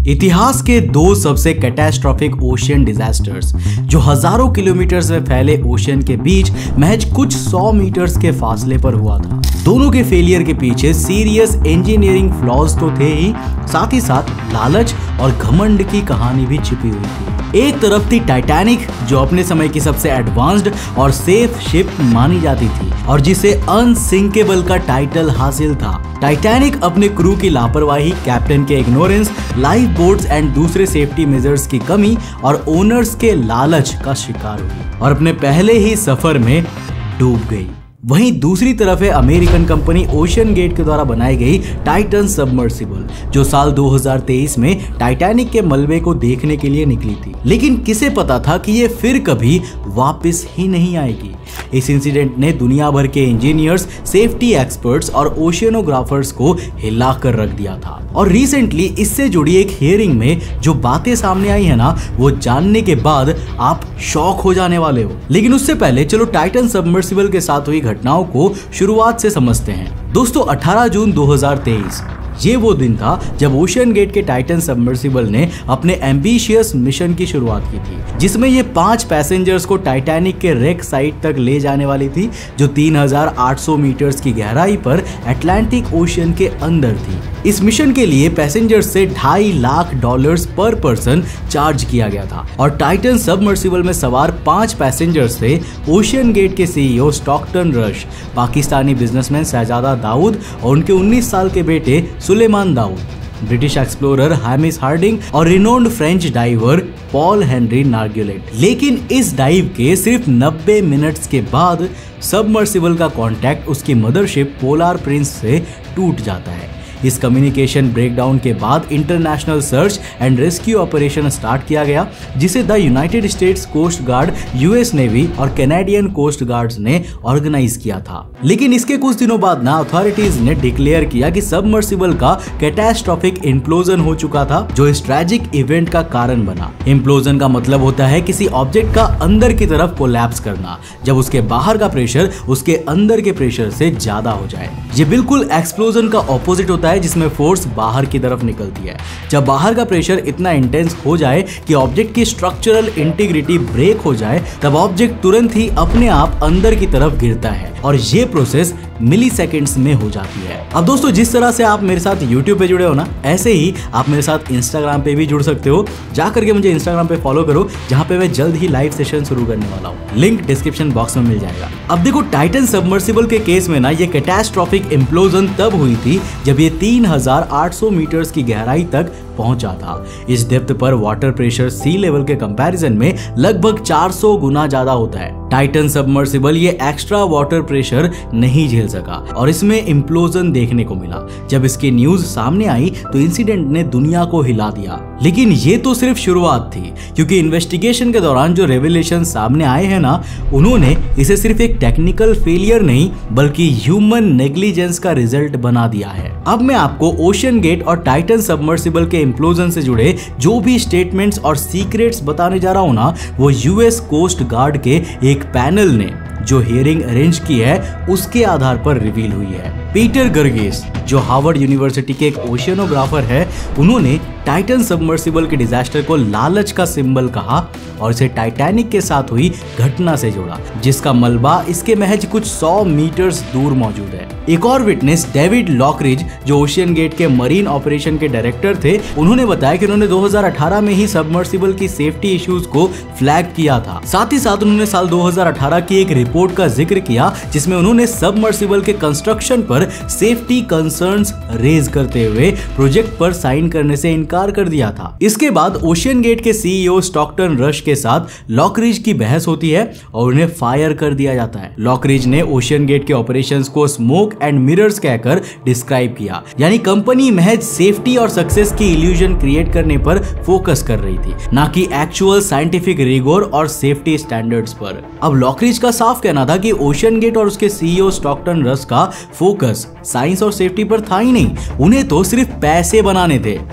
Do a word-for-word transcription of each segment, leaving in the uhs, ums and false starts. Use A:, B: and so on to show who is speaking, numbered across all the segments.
A: इतिहास के दो सबसे कैटास्ट्रॉफिक ओशियन डिजास्टर्स जो हजारों किलोमीटर में फैले ओशियन के बीच महज कुछ सौ मीटर्स के फासले पर हुआ था। दोनों के फेलियर के पीछे सीरियस इंजीनियरिंग फ्लॉज तो थे ही, साथ ही साथ लालच और घमंड की कहानी भी छिपी हुई थी। एक तरफ थी टाइटैनिक, जो अपने समय की सबसे एडवांस्ड और सेफ शिप मानी जाती थी और जिसे अनसिंकेबल का टाइटल हासिल था। टाइटैनिक अपने क्रू की लापरवाही, कैप्टन के इग्नोरेंस, लाइफ बोट्स एंड दूसरे सेफ्टी मेजर्स की कमी और ओनर्स के लालच का शिकार हुई और अपने पहले ही सफर में डूब गई। वहीं दूसरी तरफ है अमेरिकन कंपनी ओशियन गेट के द्वारा बनाई गई टाइटन सबमर्सिबल, जो साल दो हज़ार तेईस में टाइटैनिक के मलबे को देखने के लिए निकली थी। लेकिन किसे पता था कि ये फिर कभी वापस ही नहीं आएगी। इस इंसिडेंट ने दुनिया भर के इंजीनियर्स, सेफ्टी एक्सपर्ट्स और ओशियनोग्राफर्स को हिला कर रख दिया था। और रिसेंटली इससे जुड़ी एक हियरिंग में जो बातें सामने आई है ना, वो जानने के बाद आप शॉक हो जाने वाले हो। लेकिन उससे पहले चलो टाइटन सबमर्सिबल के साथ हुई घटनाओं को शुरुआत से समझते हैं। दोस्तों, अठारह जून दो हज़ार तेईस ये वो दिन था जब ओशियन गेट के टाइटन सबमर्सिबल ने अपने एम्बिशियस मिशन की शुरुआत की थी, जिसमें ये पांच पैसेंजर्स को टाइटैनिक के रेक साइट तक ले जाने वाली थी, जो तीन हज़ार आठ सौ मीटर्स की गहराई पर अटलांटिक ओशियन के अंदर थी। इस मिशन के लिए पैसेंजर्स से ढाई lakh dollars per person charge किया गया था और टाइटन सबमर्सिबल में सवार पांच पैसेंजर्स थे ओशियन गेट के CEO Stockton Rush, Pakistani businessman Shahzada Dawood और उनके उन्नीस साल के बेटे Suleman Dawood, British explorer Hamish Harding और renowned French diver Paul Henri Nargeolet. लेकिन इस डाइव के सिर्फ नब्बे मिनट्स के बाद सबमर्सिबल का कांटेक्ट उसकी मदरशिप पोलार प्रिंस से टूट जाता है। इस कम्युनिकेशन ब्रेकडाउन के बाद international search and rescue operation start किया गया, जिसे the United States Coast Guard, US Navy और कैनेडियन कोस्ट गार्ड्स ने ऑर्गेनाइज किया था। लेकिन इसके कुछ दिनों बाद ना अथॉरिटीज ने डिक्लेयर किया कि सबमर्सिबल का कैटास्ट्रॉफिक इम्प्लोजन हो चुका था, जो इस ट्रैजिक इवेंट का कारण बना। इम्प्लोजन का मतलब होता है किसी ऑब्जेक्ट का अंदर की तरफ कोलैप्स करना, जब उसके बाहर का प्रेशर उसके अंदर के प्रेशर से ज्यादा हो जाए। ये बिल्कुल एक्सप्लोजन का ऑपोजिट होता है, जिसमें फोर्स बाहर की तरफ निकलती है। जब बाहर का प्रेशर इतना इंटेंस हो जाए कि ऑब्जेक्ट की स्ट्रक्चरल इंटीग्रिटी ब्रेक हो जाए, तब ऑब्जेक्ट तुरंत ही अपने आप अंदर की तरफ गिरता है और ये प्रोसेस मिली सेकेंड्स में हो जाती है। अब दोस्तों, जिस तरह से आप मेरे साथ यूट्यूब पे जुड़े हो ना, ऐसे ही आप मेरे साथ इंस्टाग्राम पे भी जुड़ सकते हो। जाकर के मुझे इंस्टाग्राम पे फॉलो करो, जहां पे मैं जल्द ही लाइव सेशन शुरू करने वाला हूँ। लिंक डिस्क्रिप्शन बॉक्स में मिल जाएगा। अब देखो, टाइटन सबमर्सिबल के केस में ना ये कैटास्ट्रॉफिक इम्प्लोजन तब हुई थी जब ये तीन हज़ार आठ सौ मीटर्स की गहराई तक पहुंचा था। इस डेप्थ पर वाटर प्रेशर सी लेवल के कंपैरिजन में लगभग चार सौ गुना ज्यादा होता है। टाइटन सबमर्सिबल ये एक्स्ट्रा वाटर प्रेशर नहीं झेल सका और इसमें इम्प्लोजन देखने को मिला। जब इसकी न्यूज सामने आई तो इंसिडेंट ने दुनिया को हिला दिया। लेकिन ये तो सिर्फ शुरुआत थी, क्योंकि इन्वेस्टिगेशन के दौरान जो रेवलेशन सामने आए हैं ना, उन्होंने इसे सिर्फ एक टेक्निकल फेलियर नहीं बल्कि ह्यूमन नेग्लिजेंस का रिजल्ट बना दिया है। अब मैं आपको ओशियन गेट और टाइटन सबमर्सिबल के इम्प्लोजन से जुड़े जो भी स्टेटमेंट्स और सीक्रेट्स बताने जा रहा हूं ना, वो यूएस कोस्ट गार्ड के एक पैनल ने जो हियरिंग अरेंज की है उसके आधार पर रिवील हुई है। पीटर गर्गिस, जो हार्वर्ड यूनिवर्सिटी के एक ओशियनोग्राफर है, उन्होंने टाइटन सबमर्सिबल के डिजास्टर को लालच का सिंबल कहा और इसे टाइटैनिक के साथ हुई घटना से जोड़ा, जिसका मलबा इसके महज कुछ सौ मीटर्स दूर मौजूद है। एक और विटनेस डेविड लॉकरिज, जो ओशियन गेट के मरीन ऑपरेशन के डायरेक्टर थे, उन्होंने बताया कि उन्होंने दो हज़ार अठारह में ही सबमर्सिबल की सेफ्टी इश्यूज को फ्लैग किया था। साथ ही साथ उन्होंने साल दो हज़ार अठारह की एक रिपोर्ट का जिक्र किया, जिसमें उन्होंने सबमर्सिबल के कंस्ट्रक्शन पर सेफ्टी कंसर्न्स रेज करते हुए प्रोजेक्ट पर साइन करने से इनकार कर दिया था। इसके बाद ओशियन गेट के सीईओ स्टॉकटन रश के साथ लॉकरिज की बहस होती है और उन्हें फायर कर दिया जाता है। लॉकरिज ने ओशियन गेट के ऑपरेशंस को स्मोक एंड मिरर्स कहकर डिस्क्राइब किया, यानी कंपनी महज सेफ्टी और सक्सेस की इल्यूजन क्रिएट करने पर फोकस कर रही थी, ना कि एक्चुअल साइंटिफिक रिगोर और सेफ्टी स्टैंडर्ड्स पर। अब लॉकरिज का साफ कहना था कि ओशियन गेट और उसके सीईओ स्टॉकटन रश का फोकस साइंस और सेफ्टी पर था ही नहीं, उन्हें तो सिर्फ पैसे बनाने थे। इसका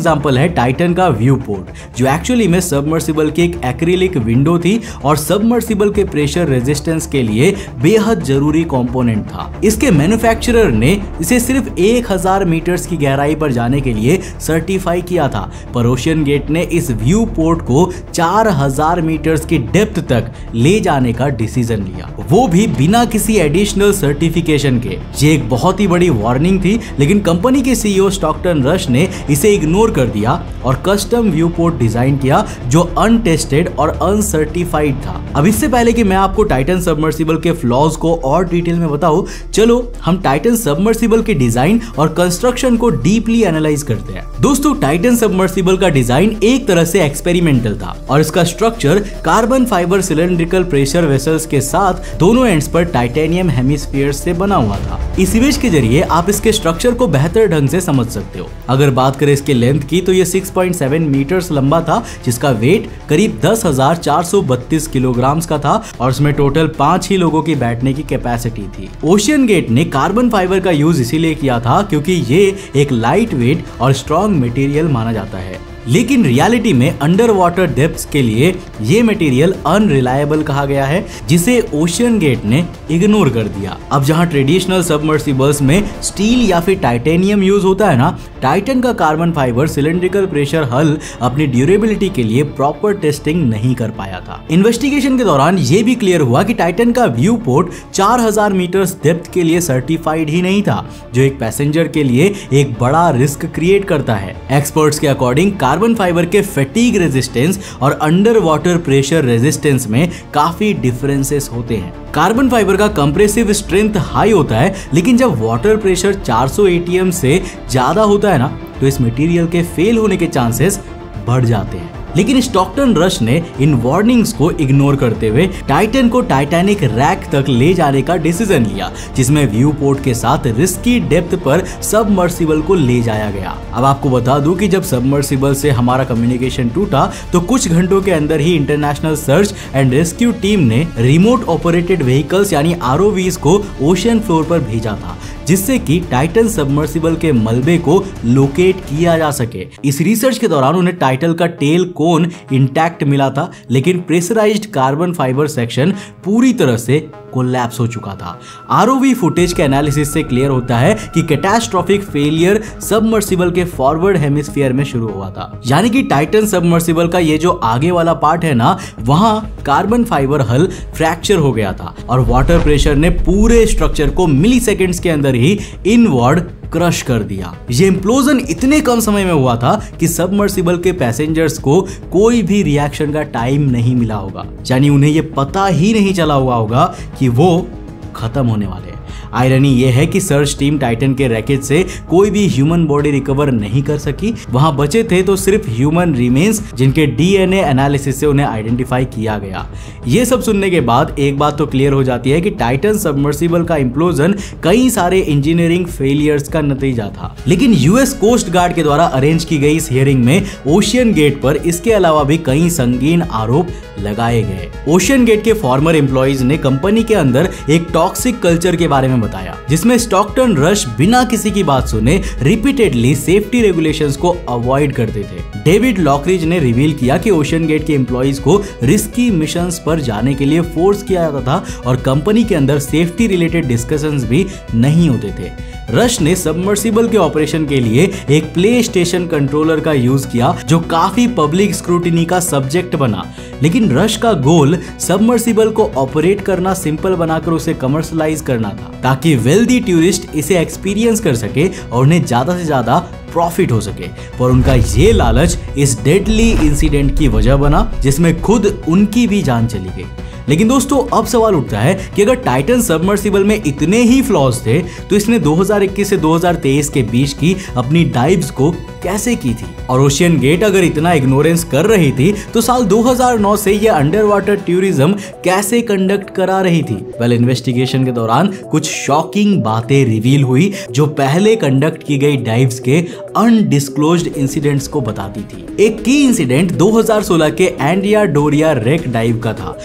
A: एग्जांपल है टाइटन का व्यू पोर्ट, जो एक्चुअली में सबमर्सिबल की एक एक्रिलिक विंडो थी और सबमर्सिबल के प्रेशर रेजिस्टेंस के लिए बेहद जरूरी कंपोनेंट था। इसके मैन्युफैक्चरर ने इसे सिर्फ एक हज़ार मीटर्स की गहराई पर जाने के लिए सर्टिफाई किया था, पर ओशियन गेट ने इस व्यू पोर्ट को चार हज़ार मीटर्स की डेप्थ तक ले जाने का डिसीजन लिया, वो भी बिना किसी एडिशनल सर्टिफिकेशन के। ये एक बहुत ही बड़ी वार्निंग थी, लेकिन कंपनी के सीईओ स्टॉकटन रश ने इसे इग्नोर कर दिया और कस्टम व्यू पोर्ट डिजाइन किया जो अनटेस्टेड और अनसर्टिफाइड था। अब इससे पहले कि मैं आपको टाइटन सबमर्सिबल के फ्लॉज को और डिटेल में बताऊं, चलो हम टाइटन सबमर्सिबल के डिजाइन और कंस्ट्रक्शन को डीपली एनालाइज करते हैं। दोस्तों, टाइटन सबमर्सिबल का डिजाइन एक तरह से एक्सपेरिमेंटल था और इसका structure carbon fibre cylindrical pressure vessels के साथ दोनों एंड्स पर टाइटेनियम हेमिस्फीयर्स से बना हुआ था। इस इमेज के जरिए आप इसके स्ट्रक्चर को बेहतर ढंग से समझ सकते हो। अगर बात करें इसके लेंथ की तो ये छह पॉइंट सात मीटर्स लंबा था, जिसका वेट करीब दस हज़ार चार सौ बत्तीस किलोग्राम का था और इसमें टोटल पांच ही लोगों की बैठने की कैपेसिटी थी। ओशियन गेट ने कार्बन फाइबर का यूज इसीलिए किया था क्योंकि ये एक लाइट वेट और स्ट्रॉन्ग मटेरियल माना जाता है, लेकिन रियलिटी में अंडर वाटर डेप्थ्स के लिए ये मटेरियल अनरिलायबल कहा गया है, जिसे ओशियन गेट ने इग्नोर कर दिया। अब जहां ट्रेडिशनल सबमर्सिबल्स में स्टील या फिर टाइटेनियम यूज होता है ना, टाइटन का कार्बन फाइबर सिलेंड्रिकल प्रेशर हल अपनी ड्यूरेबिलिटी के लिए प्रॉपर टेस्टिंग नहीं कर पाया था। इन्वेस्टिगेशन के दौरान ये भी क्लियर हुआ कि टाइटन का व्यू पोर्ट चार हज़ार मीटर्स डेप्थ के लिए सर्टिफाइड ही नहीं था, जो एक पैसेंजर के लिए एक बड़ा रिस्क क्रिएट करता है। एक्सपर्ट्स के अकॉर्डिंग कार्बन फाइबर के फैटिग रेजिस्टेंस और अंडर वाटर प्रेशर रेजिस्टेंस में काफी डिफरेंसेस होते हैं। कार्बन फाइबर का कंप्रेसिव स्ट्रेंथ हाई होता है, लेकिन जब वाटर प्रेशर चार सौ एटीएम से ज्यादा होता है ना, तो इस मटेरियल के फेल होने के चांसेस बढ़ जाते हैं। लेकिन स्टॉकटन रश ने इन वार्निंग्स को इग्नोर करते हुए टाइटन को टाइटैनिक रैक तक ले जाने का डिसीजन लिया, जिसमें व्यू पोर्ट के साथ रिस्की डेप्थ पर सबमर्सिबल को ले जाया गया। अब आपको बता दूं कि जब सबमर्सिबल से हमारा कम्युनिकेशन टूटा तो कुछ घंटों के अंदर ही international search and rescue team ने रिमोट ऑपरेटेड व्हीकल्स यानी आरओवीज को ओशन फ्लोर पर भेजा था, जिससे कि टाइटन सबमर्सिबल के मलबे को लोकेट किया जा सके। इस रिसर्च के दौरान उन्हें टाइटन का टेल कोन इंटैक्ट मिला था, लेकिन प्रेशराइज्ड कार्बन फाइबर सेक्शन पूरी तरह से कोलैप्स हो चुका था। आरओवी फुटेज के एनालिसिस से क्लियर होता है कि कैटास्ट्रोफिक फेलियर सबमर्सिबल के फॉरवर्ड हेमिस्फीयर में शुरू हुआ था, यानी कि टाइटन सबमर्सिबल का ये जो आगे वाला पार्ट है ना, वहां कार्बन फाइबर हल फ्रैक्चर हो गया था और वाटर प्रेशर ने पूरे स्ट्रक्चर को मिली सेकेंड्स के अंदर ही इनवर्ड क्रश कर दिया। ये इम्प्लोजन इतने कम समय में हुआ था कि सबमर्सिबल के पैसेंजर्स को कोई भी रिएक्शन का टाइम नहीं मिला होगा, यानी उन्हें ये पता ही नहीं चला हुआ होगा कि वो खत्म होने वाले हैं। आयरनी ये है कि सर्च टीम टाइटन के रैकेज से कोई भी ह्यूमन बॉडी रिकवर नहीं कर सकी। वहां बचे थे तो सिर्फ ह्यूमन रिमेन्स, जिनके डीएनए एनालिसिस से उन्हें आइडेंटिफाई किया गया। ये सब सुनने के बाद एक बात तो क्लियर हो जाती है कि टाइटन सबमर्सिबल का इम्प्लोजन कई सारे इंजीनियरिंग फेलियर्स का नतीजा था। लेकिन यूएस कोस्ट गार्ड के द्वारा अरेंज की गई इस हियरिंग में ओशियन गेट पर इसके अलावा भी कई संगीन आरोप लगाए गए। ओशियन गेट के फॉर्मर एम्प्लॉइज ने कंपनी के अंदर एक टॉक्सिक कल्चर के बारे में बताया, जिसमें स्टॉकटन रश बिना किसी की बात सुने रिपीटेडली सेफ्टी रेगुलेशंस को अवॉइड करते थे। डेविड लॉकरिज ने रिवील किया कि ओशियन गेट के एम्प्लॉइज को रिस्की मिशंस पर जाने के लिए फोर्स किया जाता था और कंपनी के अंदर सेफ्टी रिलेटेड डिस्कशंस भी नहीं होते थे। रश ने सबमर्सिबल के ऑपरेशन के लिए एक प्ले स्टेशन कंट्रोलर का यूज किया, जो काफी पब्लिक स्क्रूटिनी का सब्जेक्ट बना। लेकिन रश का गोल सबमर्सिबल को ऑपरेट करना सिंपल बनाकर उसे कमर्शलाइज करना था, ताकि वेल्दी टूरिस्ट इसे एक्सपीरियंस कर सके और उन्हें ज्यादा से ज्यादा प्रॉफिट हो सके। पर उनका ये लालच इस डेडली इंसिडेंट की वजह बना, जिसमें खुद उनकी भी जान चली गई। लेकिन दोस्तों, अब सवाल उठता है कि अगर टाइटन सबमर्सिबल में इतने ही फ्लॉज थे तो इसने दो हज़ार इक्कीस से दो हज़ार तेईस के बीच की अपनी डाइव्स को कैसे की थी? और ओशियन गेट अगर इतना इग्नोरेंस कर रही थी तो साल दो हज़ार नौ से ये अंडर वाटर टूरिज्म कैसे कंडक्ट करा रही थी? वेल, इन्वेस्टिगेशन के दौरान कुछ शॉकिंग बातें रिवील हुई जो पहले कंडक्ट की गई डाइव्स के अनडिस्क्लोज्ड इंसिडेंट्स को बताती थी। एक की इंसिडेंट दो हज़ार सोलह के एंडिया डोरिया रेक डाइव का था, जिसमें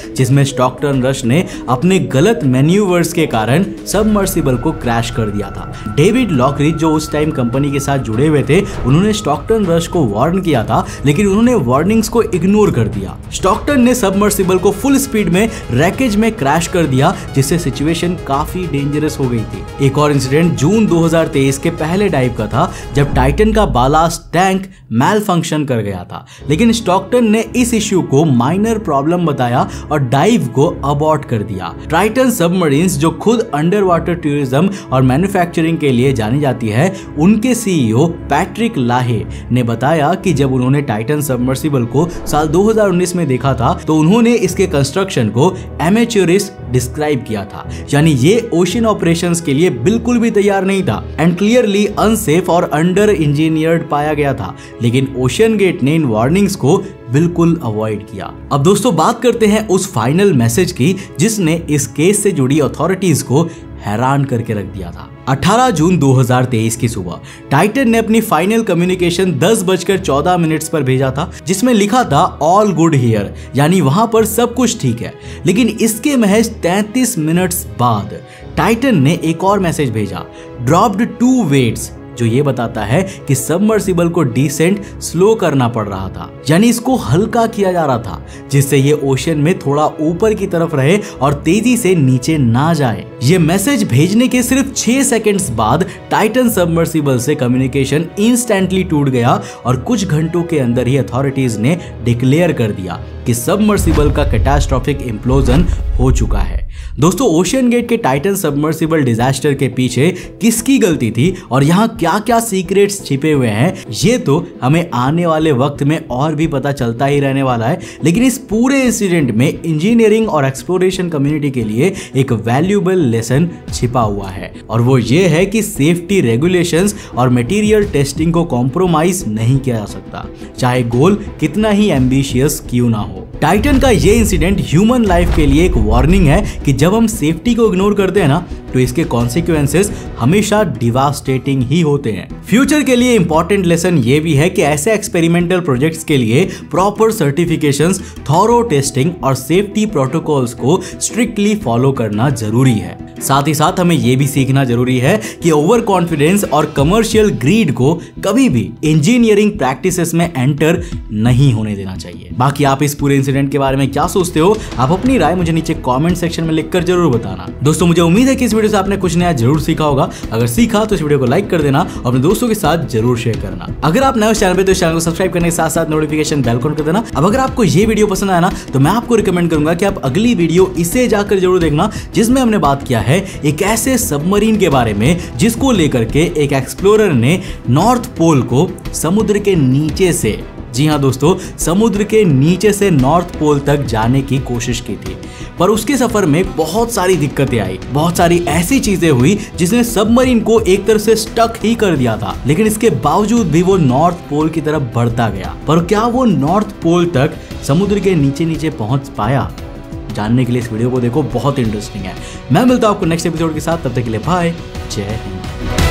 A: स्टॉकटन रश ने अपने गलत मैन्यूवर्स के कारण सबमर्सिबल को क्रैश कर दिया था। डेविड लॉकरिज जो उस टाइम कंपनी के साथ जुड़े हुए थे, उन्होंने स्टॉकटन रश को वार्न किया था, लेकिन उन्होंने वार्निंग्स को इग्नोर कर दिया। स्टॉकटन ने सबमर्सिबल को फुल स्पीड में रैकेज में क्रैश कर दिया, जिससे सिचुएशन काफी डेंजरस हो गई थी। एक और इंसिडेंट जून दो हज़ार तेईस के पहले डाइव का था, जब टाइटन का बालास्ट टैंक मैल फंक्शन कर गया था, लेकिन स्टॉकटन ने इस इश्यू को माइनर प्रॉब्लम बताया और डाइव को अबॉर्ट कर दिया। टाइटन सबमरीन्स जो खुद अंडर वाटर टूरिज्म और मैन्युफैक्चरिंग के लिए जानी जाती है, उनके सीईओ पैट्रिक लाहे ने बताया कि जब उन्होंने टाइटन सबमर्सिबल को साल दो हज़ार उन्नीस में देखा था, तो उन्होंने इसके कंस्ट्रक्शन को एमेच्योरिस्ट डिस्क्राइब किया था, यानी ये ओशन ऑपरेशंस के लिए बिल्कुल भी तैयार नहीं था एंड क्लियरली अनसेफ और अंडर इंजीनियर्ड पाया गया था। लेकिन ओशन गेट ने इन वार्निंग्स को बिल्कुल अवॉइड किया। अब दोस्तों बात करते हैं उस फाइनल मैसेज की जिसने इस केस से जुड़ी अथॉरिटीज को हैरान करके रख दिया था। अठारह जून दो हज़ार तेईस की सुबह टाइटन ने अपनी फाइनल कम्युनिकेशन दस बजकर चौदह मिनट्स पर भेजा था, जिसमें लिखा था ऑल गुड हियर, यानी वहां पर सब कुछ ठीक है। लेकिन इसके महज तैंतीस मिनट्स बाद टाइटन ने एक और मैसेज भेजा, ड्रॉप्ड टू वेट्स, जो ये बताता है कि सबमर्सिबल को डिसेंट स्लो करना पड़ रहा था, यानी इसको हल्का किया जा रहा था, जिससे ये ओशन में थोड़ा ऊपर की तरफ रहे और तेजी से नीचे ना जाए। ये मैसेज भेजने के सिर्फ छह सेकंड्स बाद टाइटन सबमर्सिबल से कम्युनिकेशन इंस्टेंटली टूट गया और कुछ घंटों के अंदर ही अथॉरिटीज ने डिक्लेयर कर दिया कि सबमर्सिबल का कैटास्ट्रोफिक इम्प्लोजन हो चुका है। दोस्तों ओशन गेट के टाइटन सबमर्सिबल डिजास्टर के पीछे किसकी गलती थी और यहाँ क्या क्या सीक्रेट्स छिपे हुए हैं, ये तो हमें आने वाले वक्त में और भी पता चलता ही रहने वाला है। लेकिन इस पूरे इंसिडेंट में इंजीनियरिंग और एक्सप्लोरेशन कम्युनिटी के लिए एक वैल्यूएबल लेसन छिपा हुआ है, और वो ये है कि सेफ्टी रेगुलेशंस और मटेरियल टेस्टिंग को कॉम्प्रोमाइज नहीं किया जा सकता, चाहे गोल कितना ही एम्बिशियस क्यों ना हो। टाइटन का ये इंसिडेंट ह्यूमन लाइफ के लिए एक वार्निंग है कि जब हम सेफ्टी को इग्नोर करते हैं ना, तो इसके कॉन्सिक्वेंसेस हमेशा डिवास्टेटिंग ही होते हैं। फ्यूचर के लिए इंपॉर्टेंट लेसन ये भी है कि ऐसे एक्सपेरिमेंटल प्रोजेक्ट्स के लिए प्रॉपर सर्टिफिकेशंस, थॉरो टेस्टिंग और सेफ्टी प्रोटोकॉल्स को स्ट्रिक्टली फॉलो करना जरूरी है। साथ ही साथ हमें यह भी सीखना जरूरी है कि ओवर कॉन्फिडेंस और कमर्शियल ग्रीड को कभी भी इंजीनियरिंग प्रैक्टिसेस में एंटर नहीं होने देना चाहिए। बाकी आप इस पूरे इंसिडेंट के बारे में क्या सोचते हो, आप अपनी राय मुझे नीचे कमेंट सेक्शन में लिखकर जरूर बताना। दोस्तों मुझे उम्मीद है कि इस वीडियो से आपने कुछ नया जरूर सीखा होगा। अगर सीखा तो इस वीडियो को लाइक कर देना और अपने दोस्तों के साथ जरूर शेयर करना। अगर आप नए चैनल पे तो इस चैनल को सब्सक्राइब करने के साथ साथ नोटिफिकेशन बेल ऑन कर देना। अब अगर आपको ये वीडियो पसंद आया ना, तो मैं आपको रिकमेंड करूंगा कि आप अगली वीडियो इसे जाकर जरूर देखना, जिसमें हमने बात किया है एक ऐसे सबमरीन के बारे में जिसको लेकर के एक एक्सप्लोरर ने नॉर्थ पोल को समुद्र के नीचे से, जी हाँ दोस्तों, समुद्र के नीचे से नॉर्थ पोल तक जाने की कोशिश की थी। पर उसके सफर में बहुत सारी दिक्कतें आई, बहुत सारी ऐसी चीजें हुई जिसने सबमरीन को एक तरह से स्टक ही कर दिया था। लेकिन इसके बावजूद भी वो नॉर्थ पोल की तरफ बढ़ता गया। पर क्या वो नॉर्थ पोल तक समुद्र के नीचे नीचे पहुंच पाया? जानने के लिए इस वीडियो को देखो, बहुत इंटरेस्टिंग है। मैं मिलता हूं आपको नेक्स्ट एपिसोड के साथ, तब तक के लिए बाय, जय हिंद।